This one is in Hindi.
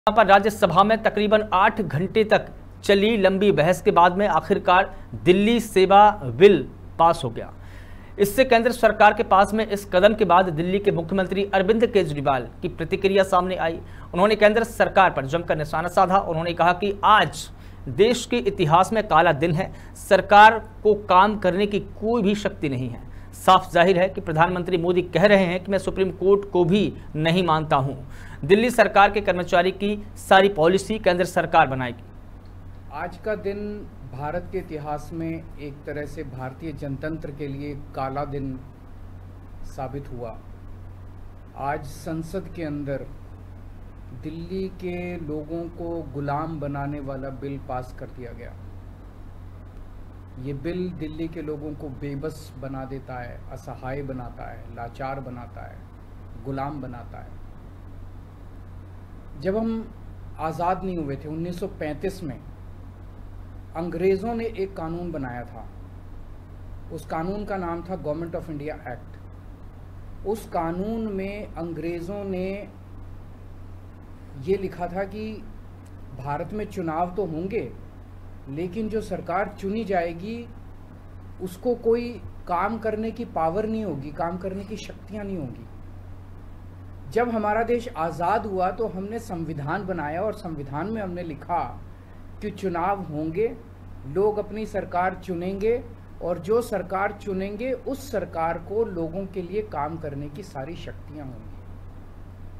यहाँ पर राज्यसभा में तकरीबन 8 घंटे तक चली लंबी बहस के बाद में आखिरकार दिल्ली सेवा बिल पास हो गया। इससे केंद्र सरकार के पास में इस कदम के बाद दिल्ली के मुख्यमंत्री अरविंद केजरीवाल की प्रतिक्रिया सामने आई। उन्होंने केंद्र सरकार पर जमकर निशाना साधा। उन्होंने कहा कि आज देश के इतिहास में काला दिन है, सरकार को काम करने की कोई भी शक्ति नहीं है। साफ जाहिर है कि प्रधानमंत्री मोदी कह रहे हैं कि मैं सुप्रीम कोर्ट को भी नहीं मानता हूं। दिल्ली सरकार के कर्मचारी की सारी पॉलिसी केंद्र सरकार बनाएगी। आज का दिन भारत के इतिहास में एक तरह से भारतीय जनतंत्र के लिए काला दिन साबित हुआ। आज संसद के अंदर दिल्ली के लोगों को गुलाम बनाने वाला बिल पास कर दिया गया। ये बिल दिल्ली के लोगों को बेबस बना देता है, असहाय बनाता है, लाचार बनाता है, गुलाम बनाता है। जब हम आज़ाद नहीं हुए थे 1935 में, अंग्रेज़ों ने एक कानून बनाया था। उस कानून का नाम था गवर्नमेंट ऑफ इंडिया एक्ट। उस कानून में अंग्रेज़ों ने ये लिखा था कि भारत में चुनाव तो होंगे, लेकिन जो सरकार चुनी जाएगी उसको कोई काम करने की पावर नहीं होगी, काम करने की शक्तियां नहीं होंगी। जब हमारा देश आज़ाद हुआ तो हमने संविधान बनाया और संविधान में हमने लिखा कि चुनाव होंगे, लोग अपनी सरकार चुनेंगे और जो सरकार चुनेंगे उस सरकार को लोगों के लिए काम करने की सारी शक्तियां होंगी।